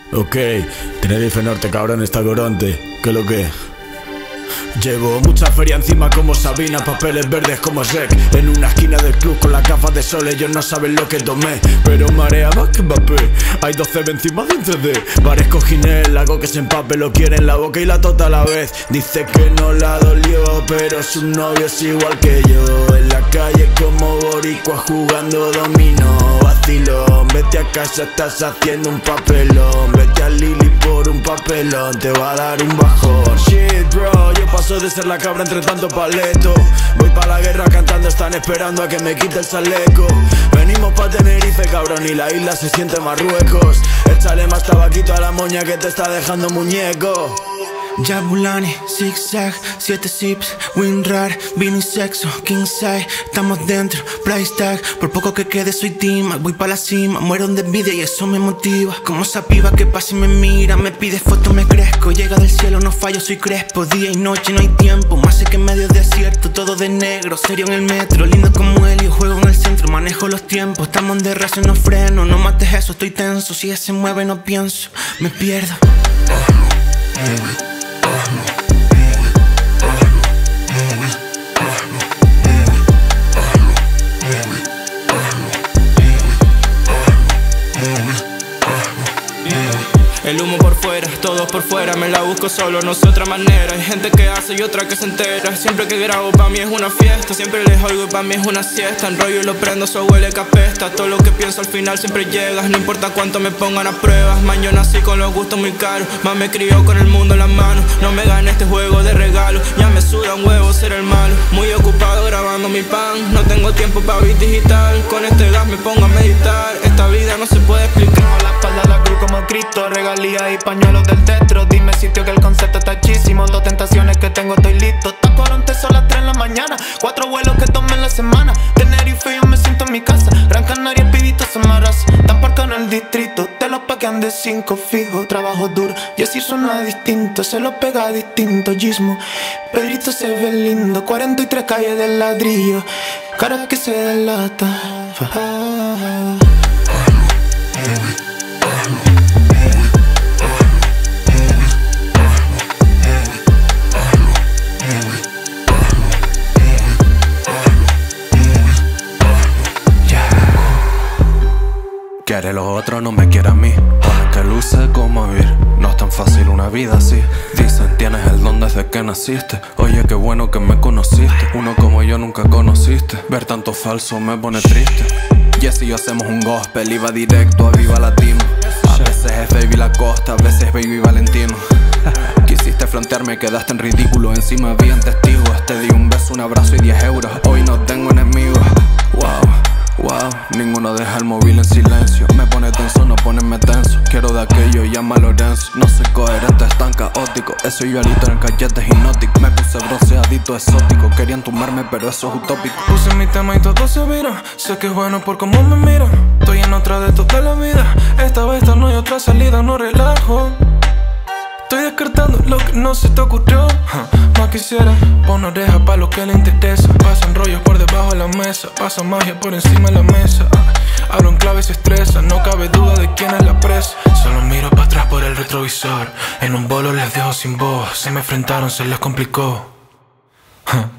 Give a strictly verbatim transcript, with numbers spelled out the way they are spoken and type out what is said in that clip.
Ok, Tenerife Norte, cabrón, está coronte. ¿Qué lo que? Llevo mucha feria encima como Sabina, papeles verdes como Shrek. En una esquina del club con las gafas de sol, ellos no saben lo que tomé, pero marea más que Mbappé. Hay doce encima de un C D. Parezco Ginel, hago que se empape, lo quiere en la boca y la tota a la vez. Dice que no la dolió, pero su novio es igual que yo. En la calle como boricua jugando dominó. Vacilón, vete a casa, estás haciendo un papelón. Vete a Lili por un papelón, te va a dar un bajón. Shit bro, yo paso de ser la cabra entre tanto paleto. Voy pa' la guerra cantando, están esperando a que me quite el chaleco. Venimos pa' Tenerife, cabrón, y la isla se siente Marruecos. Échale más tabaquito a la moña que te está dejando muñeco. Jabulani, zigzag, siete sips, WinRAR, vino y sexo, king size. Estamos dentro, price tag, por poco que quede soy Dima. Voy pa' la cima, muero de envidia y eso me motiva. Como esa piba que pasa y me mira, me pide fotos, me crezco. Llega del cielo, no fallo, soy crespo. Día y noche, no hay tiempo, más sé que en medio desierto. Todo de negro, serio en el metro, lindo como Helio. Juego en el centro, manejo los tiempos. Estamos de raza, no freno, no mates eso, estoy tenso. Si ella se mueve no pienso, me pierdo. El humo por fuera, todos por fuera, me la busco solo, no sé otra manera. Hay gente que hace y otra que se entera. Siempre que grabo pa' mí es una fiesta, siempre les oigo y pa' mí es una siesta. Enrollo y lo prendo, eso huele que apesta. Todo lo que pienso al final siempre llega, no importa cuánto me pongan a pruebas. Man, yo nací con los gustos muy caros, más me crió con el mundo en las manos. No me gané este juego de regalo, ya me suda un huevo ser el malo. Muy ocupado grabando mi pan, no tengo tiempo pa' beat digital. Con este gas me pongo a meditar, esta vida no se puede explicar. A la espalda la cruz como Cristo, regalías y pañuelos del tetro. Dime sitio que el concepto está chísimo. Dos tentaciones que tengo, estoy listo. Taco Aronte son las tres en la mañana. Cuatro vuelos que tomé en la semana. Tenerife yo me siento en mi casa. Gran Canaria, pibitos son más raza. Tan parca en el distrito. Te los paquean de cinco fijo. Trabajo duro y así suena distinto. Se lo pega distinto, Gismo. Pedrito se ve lindo. cuarenta y tres calles de ladrillo. Cara que se delata. Quiere los otros, no me quiere a mí. Pone que luce como vivir. No es tan fácil una vida así. Dicen, tienes el don desde que naciste. Oye, qué bueno que me conociste. Uno como yo nunca conociste. Ver tanto falso me pone triste. Jesse y yo hacemos un gospel. Iba directo a Viva Latino. A veces es Baby Lacosta, a veces Baby Valentino. Quisiste frontearme, quedaste en ridículo. Encima habían testigos. Te di un beso, un abrazo y diez euros. Hoy no tengo enemigos. Wow. Wow, ninguno deja el móvil en silencio. Me pone tenso, no ponerme tenso. Quiero de aquello, llama a Lorenzo. No soy coherente, es tan caótico. Eso y yo ahorita en galletas hipnótico. Me puse bronceadito exótico. Querían tumbarme, pero eso es utópico. Puse mi tema y todo se vira. Sé que es bueno por cómo me miran. Estoy en otra de toda la vida. Esta vez no hay otra salida, no relajo. Estoy descartando lo que no se te ocurrió. huh. Más quisiera poner oreja pa' lo que le interesa. Pasan rollos por debajo de la mesa. Pasa magia por encima de la mesa. uh. Hablo en clave y se estresa. No cabe duda de quién es la presa. Solo miro para atrás por el retrovisor. En un bolo les dejo sin voz. Se me enfrentaron, se les complicó. huh.